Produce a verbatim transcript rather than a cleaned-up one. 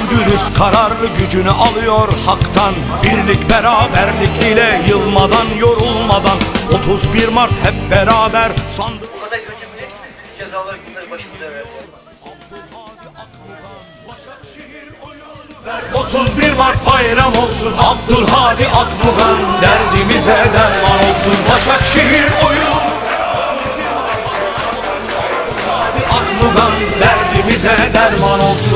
dürüst kararlı gücünü alıyor haktan. Birlik beraberlik ile yılmadan yorulmadan otuz bir Mart hep beraber sandık. O kadar kötü milletimiz bizi ceza olarak bunları başımıza verdi. otuz bir Mart bayram olsun, Abdülhadi Akmugan derdimize derman olsun. Başakşehir oyun Akmugan derdimize derman olsun.